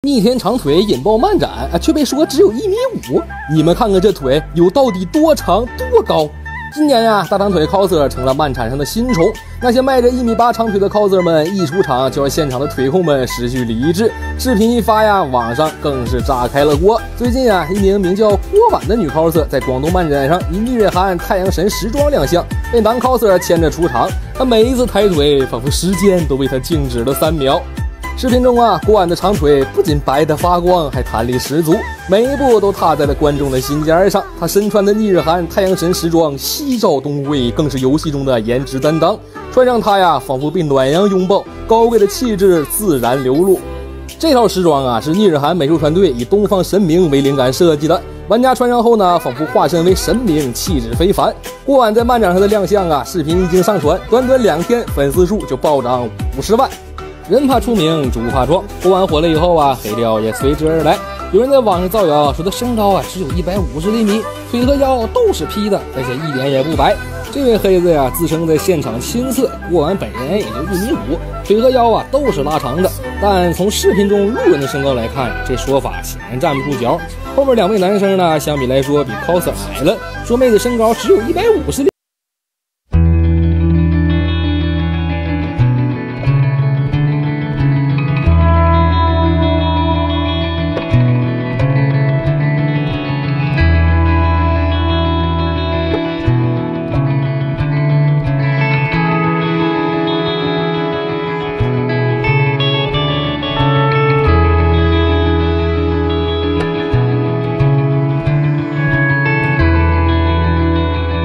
逆天长腿引爆漫展却被说只有1.5米，你们看看这腿有到底多长多高？今年呀，大长腿 coser 成了漫展上的新宠。那些迈着1.8米长腿的 coser 们一出场就让现场的腿控们失去理智。视频一发呀，网上更是炸开了锅。最近啊，一名名叫郭婉的女 coser 在广东漫展上以逆日韩太阳神时装亮相，被男 coser 牵着出场。他每一次抬腿，仿佛时间都被他静止了3秒。视频中啊，郭婉的长腿不仅白得发光，还弹力十足，每一步都踏在了观众的心尖上。她身穿的逆日韩太阳神时装夕照东辉，更是游戏中的颜值担当。穿上它呀，仿佛被暖阳拥抱，高贵的气质自然流露。这套时装啊，是逆日韩美术团队以东方神明为灵感设计的。玩家穿上后呢，仿佛化身为神明，气质非凡。郭婉在漫展上的亮相啊，视频一经上传，短短2天，粉丝数就暴涨50万。人怕出名，猪怕壮。郭婉火了以后啊，黑料也随之而来。有人在网上造谣说他身高啊只有150厘米，腿和腰都是 P 的，而且一点也不白。这位黑子呀，自称在现场亲测，郭婉本人也就1.5米，腿和腰啊都是拉长的。但从视频中路人的身高来看，这说法显然站不住脚。后面2位男生呢，相比来说比 coser 矮了，说妹子身高只有150厘米。